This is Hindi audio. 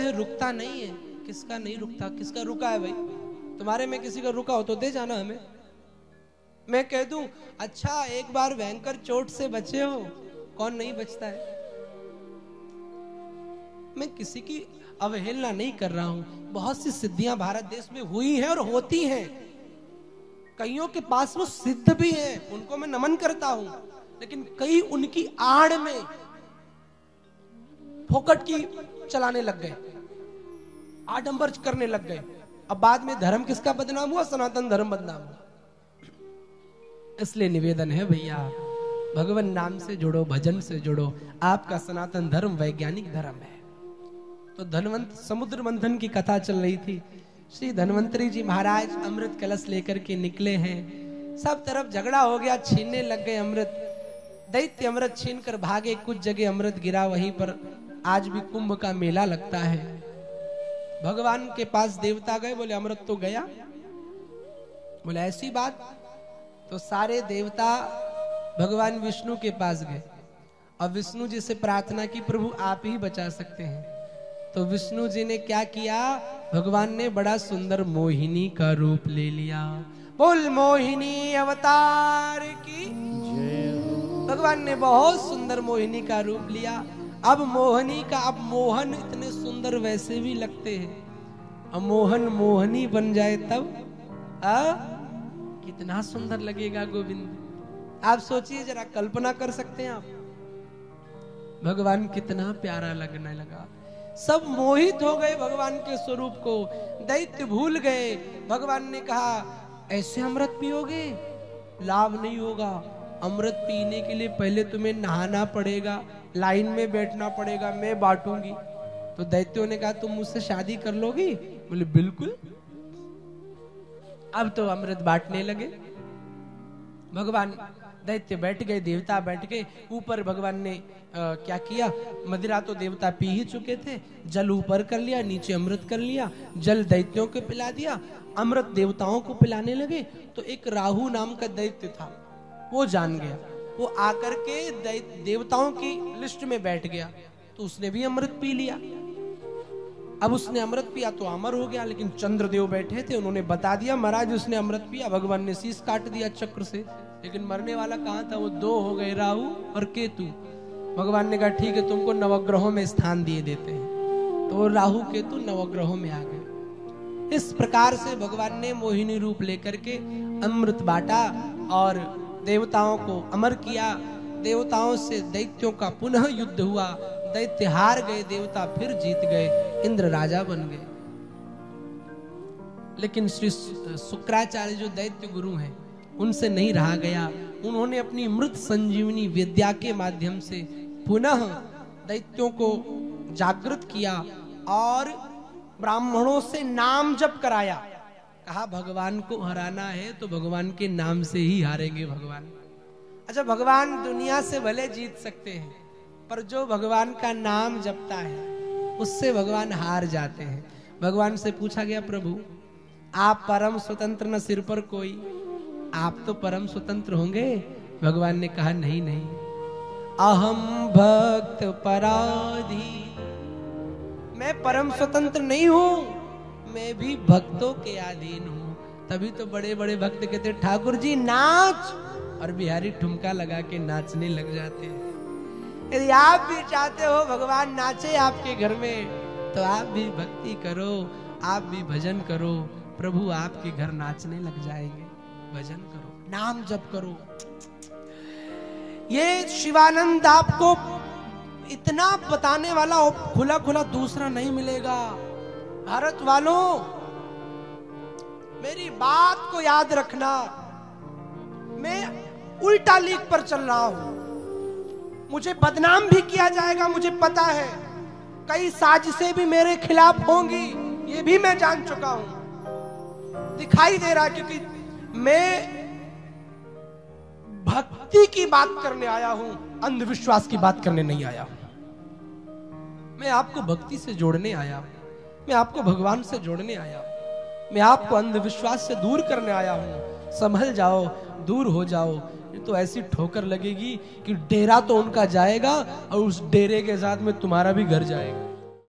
है रुकता नहीं है। किसका नहीं रुकता? किसका रुका है भाई? तुम्हारे में किसी का रुका हो तो दे जाना हमें। मैं कह दूं अच्छा एक बार भयंकर चोट से बचे हो, कौन नहीं बचता है? मैं किसी की अवहेलना नहीं कर रहा हूं। बहुत सी सिद्धियां भारत देश में हुई हैं और होती हैं। कईयों के पास वो सिद्ध भी हैं, उनको मैं नमन करता हूं, लेकिन कई उनकी आड़ में फोकट की चलाने लग गए, आडंबर करने लग गए। अब बाद में धर्म किसका बदनाम हुआ? सनातन धर्म बदनाम हुआ। इसलिए निवेदन है भैया, भगवान नाम से जुड़ो, भजन से जुड़ो। आपका सनातन धर्म वैज्ञानिक धर्म है। तो धनवंत समुद्र मंथन की कथा चल रही थी। श्री धन्वंतरी जी महाराज अमृत कलश लेकर के निकले हैं। सब तरफ झगड़ा हो गया, छीनने लग गए अमृत। दैत्य अमृत छीन कर भागे, कुछ जगह अमृत गिरा। वहीं पर आज भी कुंभ का मेला लगता है। भगवान के पास देवता गए, बोले अमृत तो गया। बोले ऐसी बात? तो सारे देवता भगवान विष्णु के पास गए और विष्णु जी से प्रार्थना की, प्रभु आप ही बचा सकते हैं। तो विष्णु जी ने क्या किया? भगवान ने बड़ा सुंदर मोहिनी का रूप ले लिया। बोल मोहिनी अवतार की। भगवान ने बहुत सुंदर मोहिनी का रूप लिया। अब मोहिनी का, अब मोहन इतने सुंदर वैसे भी लगते हैं, अब मोहन मोहनी बन जाए तब कितना सुंदर लगेगा गोविंद। आप सोचिए जरा, कल्पना कर सकते हैं आप भगवान कितना प्यारा लगने लगा। सब मोहित हो गए भगवान के स्वरूप को, दैत्य भूल गए। भगवान ने कहा ऐसे अमृत पियोगे? लाभ नहीं होगा। अमृत पीने के लिए पहले तुम्हें नहाना पड़ेगा, लाइन में बैठना पड़ेगा, मैं बांटूंगी। तो दैत्यों ने कहा तुम मुझसे शादी कर लोगी? बोले बिल्कुल। अब तो अमृत बांटने लगे। भगवान, दैत्य बैठ गए, देवता बैठ गए। ऊपर भगवान ने क्या किया? मदिरा तो देवता पी ही चुके थे, जल ऊपर कर लिया, नीचे अमृत कर लिया। जल दैत्यों को पिला दिया, अमृत देवताओं को पिलाने लगे। तो एक राहु नाम का दैत्य था, वो जान गया। वो आकर के देवताओं की लिस्ट में बैठ गया, तो उसने भी अमृत पी लिया। अब उसने अमृत पिया तो अमर हो गया। लेकिन चंद्रदेव बैठे थे, उन्होंने बता दिया महाराज उसने अमृत पिया। भगवान ने शीश काट दिया चक्र से। लेकिन मरने वाला कहां था? वो दो हो गए, राहु और केतु। भगवान ने कहा ठीक है, तुमको नवग्रहों में स्थान दिए देते हैं। तो राहु केतु नवग्रहों में आ गए। इस प्रकार से भगवान ने मोहिनी रूप लेकर के अमृत बांटा और देवताओं को अमर किया। देवताओं से दैत्यों का पुनः युद्ध हुआ। दैत्य हार गए, देवता फिर जीत गए, इंद्र राजा बन गए। लेकिन श्री शुक्राचार्य जो दैत्य गुरु हैं, उनसे नहीं रहा गया। उन्होंने अपनी मृत संजीवनी विद्या के माध्यम से पुनः दैत्यों को जागृत किया और ब्राह्मणों से नाम जप कराया। कहा भगवान को हराना है तो भगवान के नाम से ही हारेंगे भगवान। अच्छा, भगवान दुनिया से भले जीत सकते हैं, पर जो भगवान का नाम जपता है उससे भगवान हार जाते हैं। भगवान से पूछा गया प्रभु आप परम स्वतंत्र न सिर पर कोई, आप तो परम स्वतंत्र होंगे। भगवान ने कहा नहीं नहीं, अहम भक्त पराधी, मैं परम स्वतंत्र नहीं हूं, मैं भी भक्तों के अधीन हूं। तभी तो बड़े बड़े भक्त कहते ठाकुर जी नाच, और बिहारी ठुमका लगा के नाचने लग जाते हैं। यदि आप भी चाहते हो भगवान नाचे आपके घर में, तो आप भी भक्ति करो, आप भी भजन करो, प्रभु आपके घर नाचने लग जाएंगे। भजन करो, नाम जप करो। ये शिवानंद आपको इतना बताने वाला खुला खुला दूसरा नहीं मिलेगा। भारत वालों, मेरी बात को याद रखना, मैं उल्टा लीक पर चल रहा हूं। मुझे बदनाम भी किया जाएगा, मुझे पता है। कई साजिशें भी मेरे खिलाफ होंगी, ये भी मैं जान चुका हूं। दिखाई दे रहा है, क्योंकि मैं भक्ति की बात करने आया हूं, अंधविश्वास की बात करने नहीं आया हूं। मैं आपको भक्ति से जोड़ने आया हूं, मैं आपको भगवान से जोड़ने आया हूं, मैं आपको अंधविश्वास से दूर करने आया हूं। संभल जाओ, दूर हो जाओ, तो ऐसी ठोकर लगेगी कि डेरा तो उनका जाएगा और उस डेरे के साथ में तुम्हारा भी घर जाएगा।